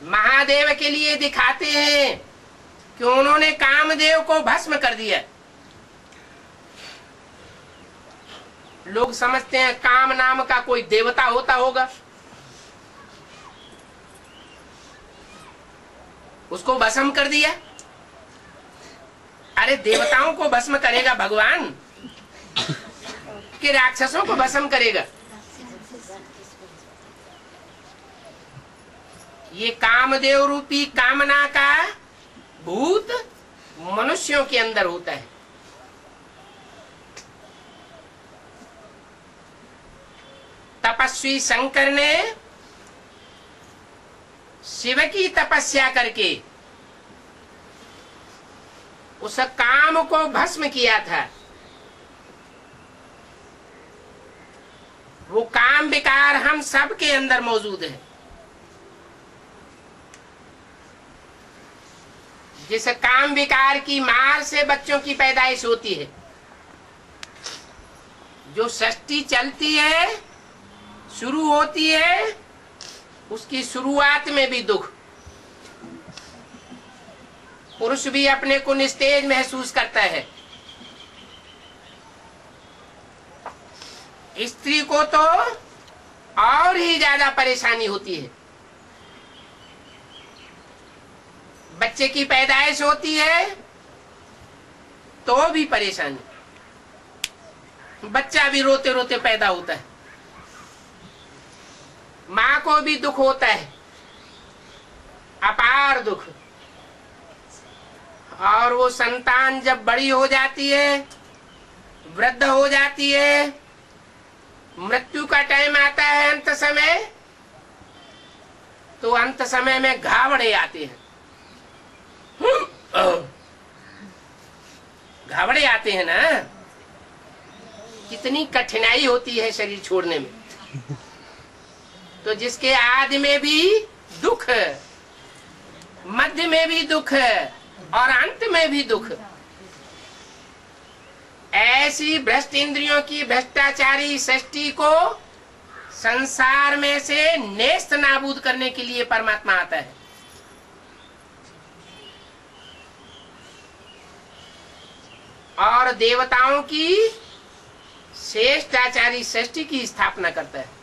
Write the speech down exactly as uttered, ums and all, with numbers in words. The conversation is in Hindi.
महादेव के लिए दिखाते हैं कि उन्होंने कामदेव को भस्म कर दिया। लोग समझते हैं काम नाम का कोई देवता होता होगा, उसको भस्म कर दिया। अरे देवताओं को भस्म करेगा भगवान कि राक्षसों को भस्म करेगा? ये कामदेव रूपी कामना का भूत मनुष्यों के अंदर होता है। तपस्वी शंकर ने शिव की तपस्या करके उस काम को भस्म किया था। वो काम विकार हम सब के अंदर मौजूद है। जिस काम विकार की मार से बच्चों की पैदाइश होती है, जो सृष्टि चलती है, शुरू होती है, उसकी शुरुआत में भी दुख। पुरुष भी अपने को निस्तेज महसूस करता है, स्त्री को तो और ही ज्यादा परेशानी होती है। बच्चे की पैदाइश होती है तो भी परेशानी, बच्चा भी रोते रोते पैदा होता है, माँ को भी दुख होता है, अपार दुख। और वो संतान जब बड़ी हो जाती है, वृद्ध हो जाती है, मृत्यु का टाइम आता है, अंत समय, तो अंत समय में घावड़े आते हैं। घावड़े आते हैं ना, कितनी कठिनाई होती है शरीर छोड़ने में। तो जिसके आदि में भी दुख, मध्य में भी दुख और अंत में भी दुख, ऐसी भ्रष्ट इंद्रियों की भ्रष्टाचारी सृष्टि को संसार में से नेस्त नाबूद करने के लिए परमात्मा आता है। और देवताओं की श्रेष्ठाचारी सृष्टि की स्थापना करता है।